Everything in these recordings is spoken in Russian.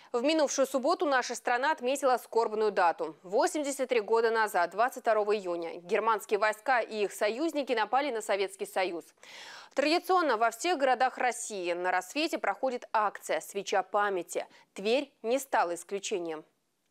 В минувшую субботу наша страна отметила скорбную дату. 83 года назад, 22 июня, германские войска и их союзники напали на Советский Союз. Традиционно во всех городах России на рассвете проходит акция «Свеча памяти». Тверь не стала исключением.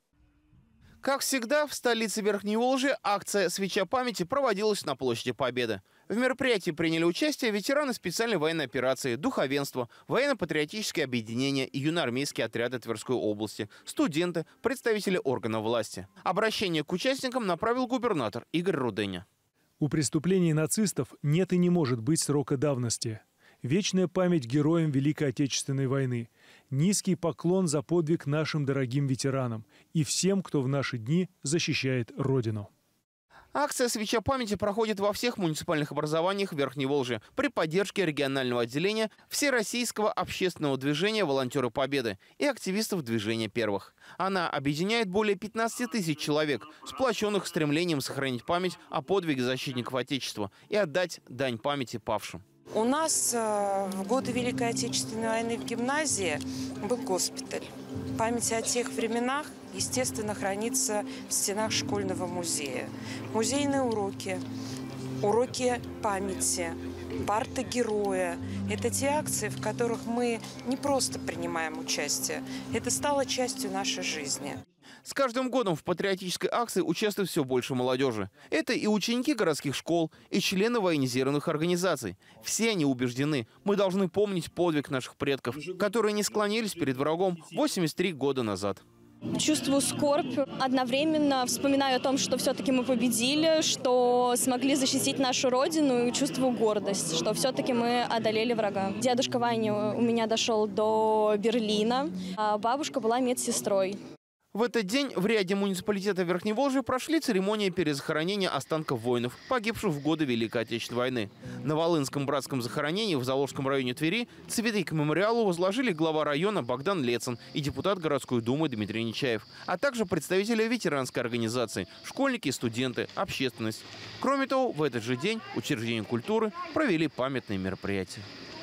Как всегда, в столице Верхней Волжи акция «Свеча памяти» проводилась на площади Победы. В мероприятии приняли участие ветераны специальной военной операции, духовенство, военно-патриотические объединения и юноармейские отряды Тверской области, студенты, представители органов власти. Обращение к участникам направил губернатор Игорь Руденя. У преступлений нацистов нет и не может быть срока давности. Вечная память героям Великой Отечественной войны. Низкий поклон за подвиг нашим дорогим ветеранам и всем, кто в наши дни защищает Родину. Акция «Свеча памяти» проходит во всех муниципальных образованиях Верхней Волжи при поддержке регионального отделения Всероссийского общественного движения «Волонтеры Победы» и активистов движения «Первых». Она объединяет более 15 тысяч человек, сплоченных стремлением сохранить память о подвиге защитников Отечества и отдать дань памяти павшим. У нас в годы Великой Отечественной войны в гимназии был госпиталь. Память о тех временах, естественно, хранится в стенах школьного музея. Музейные уроки, уроки памяти, парты героя – это те акции, в которых мы не просто принимаем участие, это стало частью нашей жизни. С каждым годом в патриотической акции участвует все больше молодежи. Это и ученики городских школ, и члены военизированных организаций. Все они убеждены, мы должны помнить подвиг наших предков, которые не склонились перед врагом 83 года назад. Чувствую скорбь, одновременно вспоминаю о том, что все-таки мы победили, что смогли защитить нашу родину, и чувствую гордость, что все-таки мы одолели врага. Дедушка Ваня у меня дошел до Берлина, а бабушка была медсестрой. В этот день в ряде муниципалитетов Верхней Волжи прошли церемонии перезахоронения останков воинов, погибших в годы Великой Отечественной войны. На Волынском братском захоронении в Заволжском районе Твери цветы к мемориалу возложили глава района Богдан Лецин и депутат городской думы Дмитрий Нечаев, а также представители ветеранской организации, школьники, студенты, общественность. Кроме того, в этот же день учреждения культуры провели памятные мероприятия.